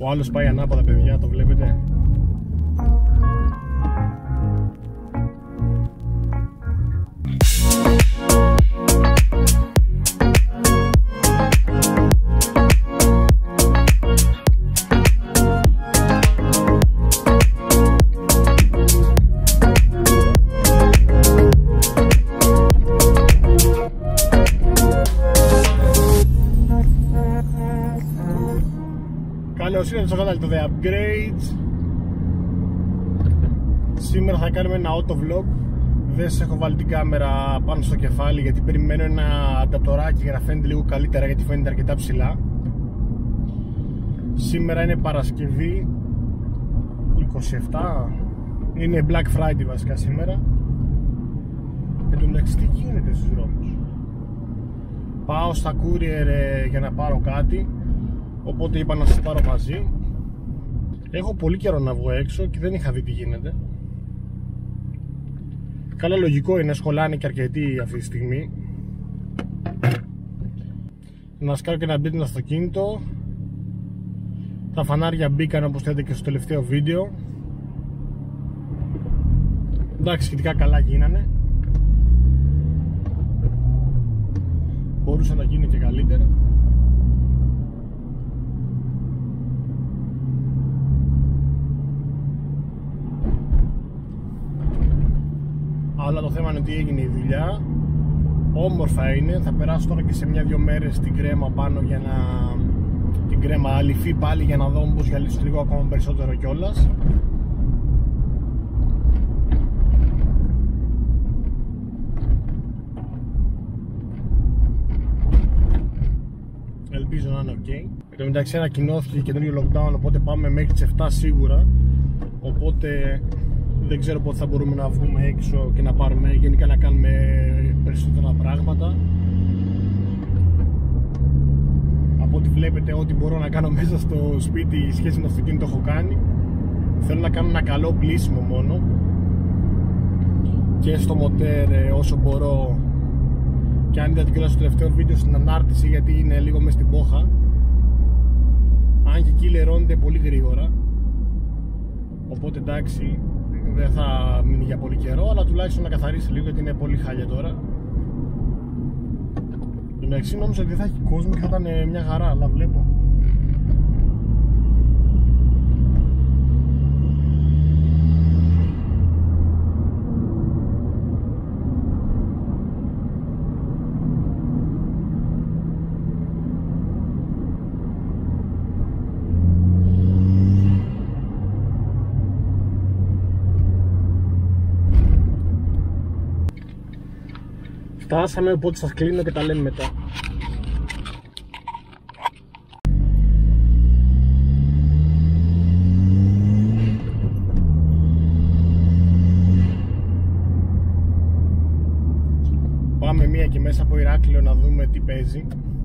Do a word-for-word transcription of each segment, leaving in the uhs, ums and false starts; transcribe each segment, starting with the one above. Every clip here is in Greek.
Ο άλλος πάει ανάποδα, παιδιά, το βλέπετε. Καλώς ήρθατε στο κανάλι του The Upgrades. Σήμερα θα κάνουμε ένα auto vlog. Δεν σας έχω βάλει την κάμερα πάνω στο κεφάλι γιατί περιμένω ένα ανταπτοράκι για να φαίνεται λίγο καλύτερα, γιατί φαίνεται αρκετά ψηλά. Σήμερα είναι Παρασκευή είκοσι επτά. Είναι Black Friday βασικά σήμερα. Εν τω μεταξύ τι γίνεται στους δρόμους. Πάω στα courier ε, για να πάρω κάτι, οπότε είπα να σας πάρω μαζί. Έχω πολύ καιρό να βγω έξω και δεν είχα δει τι γίνεται. Καλά, λογικό είναι, σχολάνε και αρκετοί αυτή τη στιγμή. Να σκάρω και να μπει το αυτοκίνητο. Τα φανάρια μπήκαν όπως θέλετε και στο τελευταίο βίντεο. Εντάξει, σχετικά καλά γίνανε. Μπορούσε να γίνει και καλύτερα. Αλλά το θέμα είναι ότι έγινε η δουλειά. Όμορφα είναι. Θα περάσω τώρα και σε μια-δυο μέρες την κρέμα πάνω για να... την κρέμα αληφή πάλι, για να δω πως γυαλίσω λίγο ακόμα περισσότερο κιόλας. Ελπίζω να είναι ok. Εν τω μεταξύ ανακοινώθηκε καινούριο lockdown, οπότε πάμε μέχρι τις επτά σίγουρα. Οπότε δεν ξέρω πότε θα μπορούμε να βγούμε έξω και να πάρουμε, γενικά να κάνουμε περισσότερα πράγματα. Από ό,τι βλέπετε, ό,τι μπορώ να κάνω μέσα στο σπίτι σχέση με το αυτοκίνητο έχω κάνει. Θέλω να κάνω ένα καλό πλύσιμο μόνο και στο μοτέρ όσο μπορώ. Και αν είδατε κιόλας στο τελευταίο βίντεο στην ανάρτηση, γιατί είναι λίγο μες στην πόχα, αν και εκεί λερώνεται πολύ γρήγορα, οπότε εντάξει, δεν θα μείνει για πολύ καιρό, αλλά τουλάχιστον να καθαρίσει λίγο γιατί είναι πολύ χάλια τώρα. Εντάξει, νόμιζα ότι δεν θα έχει κόσμο και θα ήταν μια χαρά, αλλά βλέπω. Φτάσαμε, οπότε σας κλείνω και τα λέμε μετά. Πάμε μία και μέσα από Ηράκλειο να δούμε τι παίζει.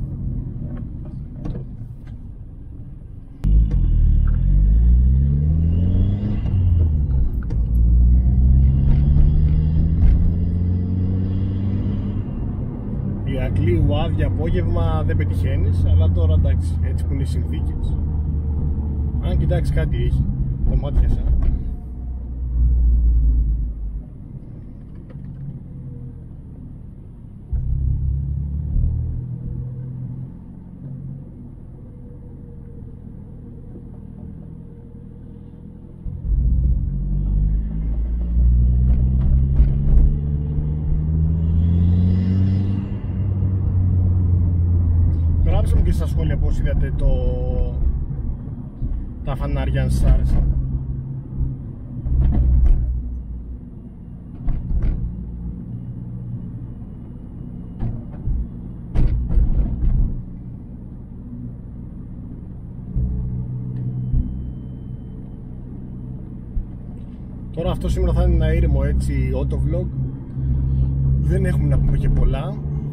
Ηρακλείου άδεια απόγευμα δεν πετυχαίνεις, αλλά τώρα εντάξει, έτσι που είναι οι συνθήκες. Αν κοιτάξει κάτι έχει, το μάτιασα. Γράψτε μου και στα σχόλια πώς είδατε το... τα φανάρια αν σας άρεσαν. Τώρα αυτό σήμερα θα είναι ένα ήρεμο έτσι auto vlog. Δεν έχουμε να πούμε και πολλά.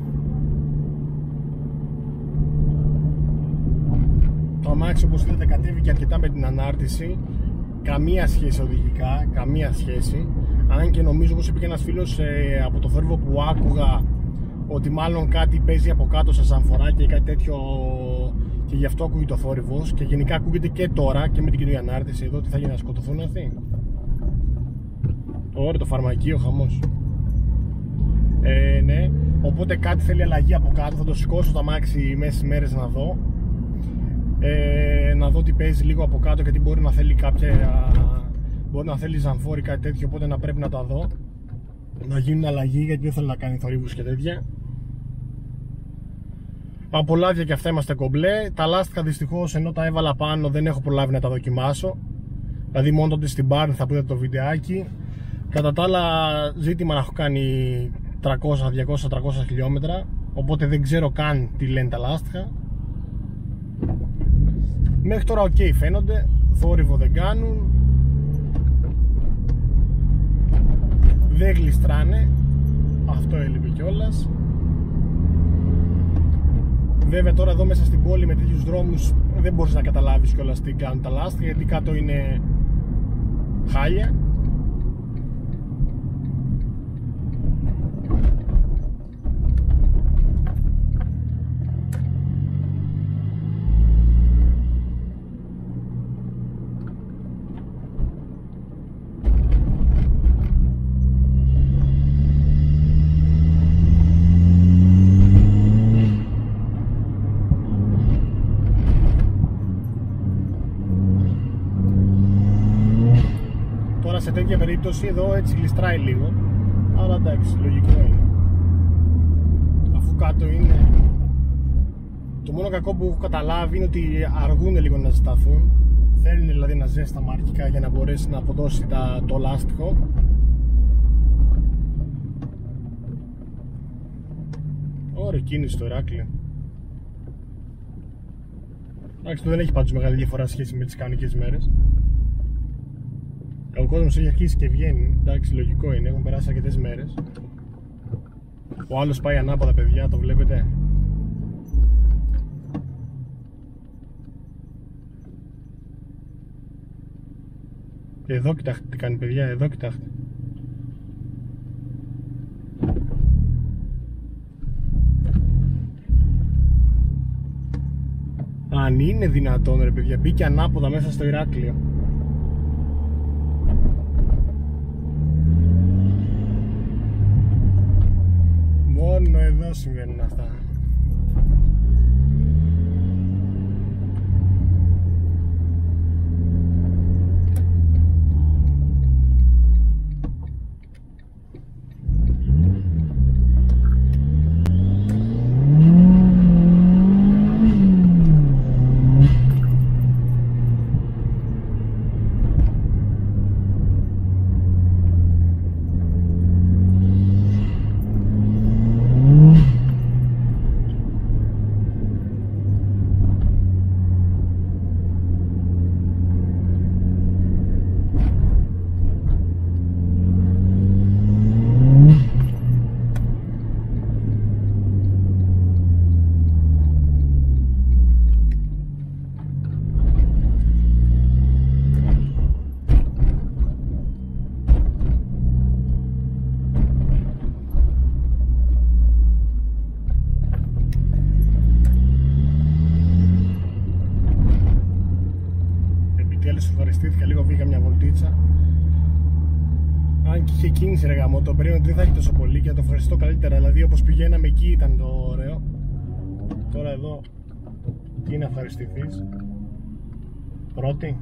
Το αμάξι όπως είδατε κατέβηκε αρκετά με την ανάρτηση. Καμία σχέση οδηγικά, καμία σχέση. Αν και νομίζω πως είπε και ένας φίλος ε, από το θόρυβο που άκουγα ότι μάλλον κάτι παίζει από κάτω στα σανφοράκια ή κάτι τέτοιο και γι' αυτό ακούγεται ο θόρυβος και γενικά ακούγεται και τώρα και με την κοινή ανάρτηση εδώ. Τι θα γίνει, να σκοτωθούν αυτοί? Ωραία, το φαρμακείο, χαμός. Ε, ναι, οπότε κάτι θέλει αλλαγή από κάτω. Θα το σηκώσω το αμάξι μέσα στις μέρες να δω. Ε, να δω τι παίζει λίγο από κάτω, γιατί μπορεί να θέλει κάποια, μπορεί να θέλει ζαμφόρη, κάτι τέτοιο, οπότε να πρέπει να τα δω, να γίνουν αλλαγή, γιατί δεν θέλω να κάνει θορύβους και τέτοια. Από λάδια και αυτά είμαστε κομπλέ. Τα λάστιχα δυστυχώς, ενώ τα έβαλα πάνω, δεν έχω προλάβει να τα δοκιμάσω. Δηλαδή μόνο τότε στην Barn θα πείτε το βιντεάκι. Κατά τα άλλα, ζήτημα να έχω κάνει τριακόσια, διακόσια, τριακόσια χιλιόμετρα, οπότε δεν ξέρω καν τι λένε τα λάστιχα. Μέχρι τώρα ok φαίνονται, θόρυβο δεν κάνουν, δεν γλιστράνε, αυτό έλειπε κιόλας. Βέβαια τώρα εδώ μέσα στην πόλη με τέτοιους δρόμους δεν μπορείς να καταλάβεις κιόλας τι κάνουν τα λάστιχα, γιατί κάτω είναι χάλια. Σε τέτοια περίπτωση εδώ έτσι γλιστράει λίγο, αλλά εντάξει, λογικό είναι, αφού κάτω είναι. Το μόνο κακό που έχω καταλάβει είναι ότι αργούν λίγο να ζεσταθούν. Θέλουν δηλαδή ένα ζέσταμα αρχικά για να μπορέσει να αποδώσει τα, το λάστιχο. Ωραία κίνηση το Ηράκλειο. Εντάξει, δεν έχει πάντως μεγάλη διαφορά σχέση με τις κανονικές μέρες. Ο κόσμος έχει αρχίσει και βγαίνει, εντάξει, λογικό είναι, έχουν περάσει αρκετές μέρες. Ο άλλος πάει ανάποδα, παιδιά, το βλέπετε. Εδώ κοιτάξτε τι κάνει, παιδιά, εδώ κοιτάξτε. Αν είναι δυνατόν ρε παιδιά, μπήκε ανάποδα μέσα στο Ηράκλειο. Μόνο εδώ συμβαίνουν αυτά. Ευχαριστήθηκα λίγο, βγήκα μια βολτίτσα. Αν και είχε κίνηση ρε γαμό, το περίμενα ότι δεν θα έχει τόσο πολύ και θα το ευχαριστώ καλύτερα. Δηλαδή όπως πηγαίναμε εκεί ήταν το ωραίο. Τώρα εδώ τι να ευχαριστηθείς? Πρώτη.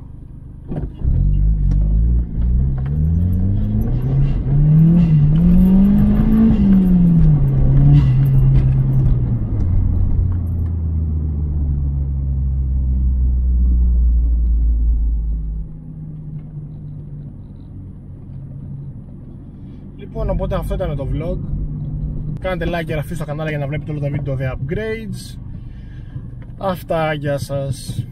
Λοιπόν, οπότε αυτό ήταν το vlog. Κάντε like και εγγραφή στο κανάλι για να βλέπετε όλα τα βίντεο The Upgrades. Αυτά, γεια σας.